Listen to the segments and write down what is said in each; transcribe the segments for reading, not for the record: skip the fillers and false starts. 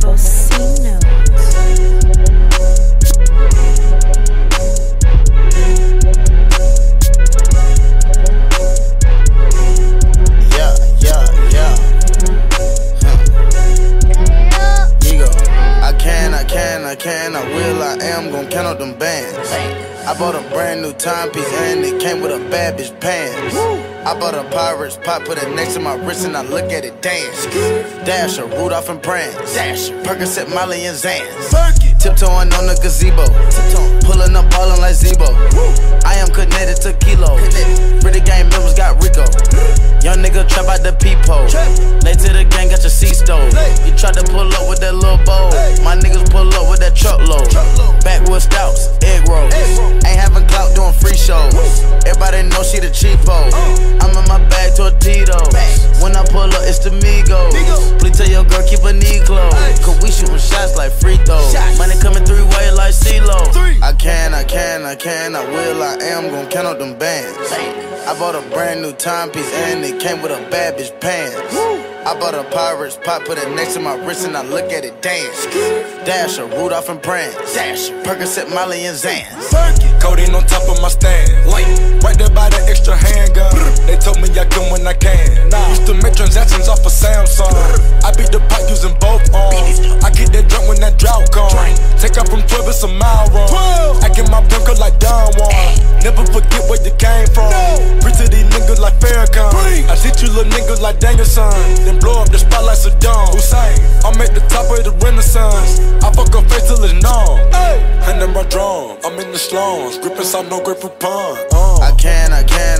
Bocino. I will, I am gon' count up them bands. I bought a brand new timepiece and it came with a bad bitch pants. I bought a pyrex pot, put it next to my wrist and I look at it dance. Dash a Rudolph and Brans, Percocet, Molly and xans. Tiptoeing on the gazebo, pulling up ballin' like zebo. I am connected to kilos. Pretty gang members got Rico. Young nigga trap out the peep-hole. Late to the gang, got your C-stove. You tried to pull up with that little bowl. My niggas pull up with that truckload. Backwood stouts, eggrolls. Ain't having clout doing free shows. Everybody know she the cheapo. I'm in my bag Tortitos. When I pull up, it's the Migos. Please tell your girl keep her knee closed. Cause we shootin' shots like free throws. Money coming three-way like CeeLo. I can, I will, I am gon' count up them bands. I bought a brand new timepiece and it came with a bad bitch pants. I bought a pyrex pot, put it next to my wrist and I look at it dance. Dash a Rudolph and Brans, Percocet, Molly and xans. Codeine on top of my stand, right there by the extra handgun. They told me I come when I can. Used to make transactions off of Samsung. I beat the pot using both arms. I get that drunk when that drought comes. Take up from 12, it's a mile run. I get my bronco like Don Juan. Never forget where you came from. Preach to these niggas like Farrakhan. I teach you little niggas like Danielson. Then blow up the spot like Saddam Hussein. I'm at the top of the Renaissance. I fuck her face till it's numb. Hand in my drum, I'm in the slums. Gripping some no grip upon. I can,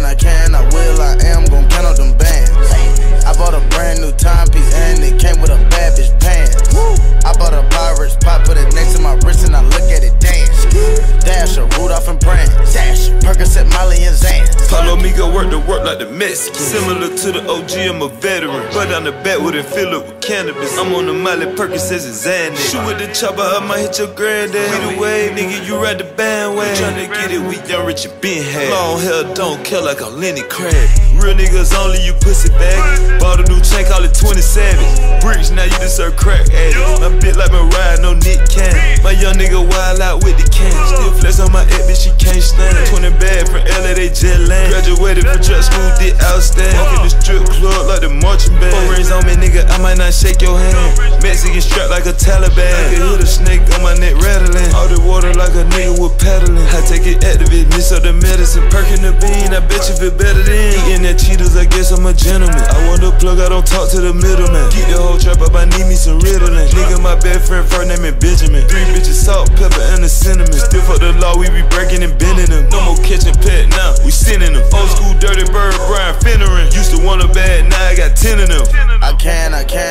I will, I am gon' count up them bands. I bought a brand new timepiece and it came with a bad bitch pants. I bought a pyrex pot, put it next to my wrist and I look at it dance. Dash a Rudolph and Brans, Percocet, Molly and xans. Pablo Migo work the work like the Mexican. Similar to the OG, I'm a veteran. But on the back with it, fill up with cannabis. I'm on the Molly, Percocets and xans. Shoot with the chopper, I might hit your granddad. We the wave, nigga, you ride the bandwagon. Tryna get it, we young, rich and been had. Long hair, don't care like I'm Lenny Crab. Real niggas only, you pussy bag. Bought a new chain, call it 20 Savage. Bricks, now you just serve crack addicts. My bitch like Mariah, no Nick Cannon. My young nigga wild out with the can. Still flex on my ex, bitch, she can't stand. 20 bad from LA, they jet land. Graduated from truck school, did outstanding. Walk in the strip club like the marching band. 4 rings on me, nigga, I might not shake your hand. Mexican strapped like a Taliban. I can hit a snake on my neck rattling. All the water like a nigga was paddling. I take it activate, mix up the medicine. Perking the bean, I bet you feel better than eating that Cheetos, I guess I'm a gentleman. I want to plug, I don't talk to the middleman. Keep the whole trap up, I need me some Ritalin. Nigga, my best friend, first name is Benjamin. 3 bitches, salt, pepper, and a cinnamon. Still fuck the law, we be breaking and bending them. No more catching pet now, we sending them. Old school dirty bird, Brian Finneran. Used to want a bad, now I got 10 of them. I can,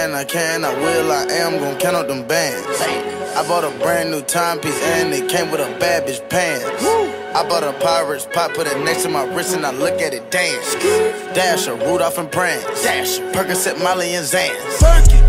I will, I am gon' count up them bands. I bought a brand new timepiece and it came with a bad bitch pants. I bought a pyrex pot, put it next to my wrist and I look at it dance. Dash a Rudolph and Brans, Percocet, Molly and xans.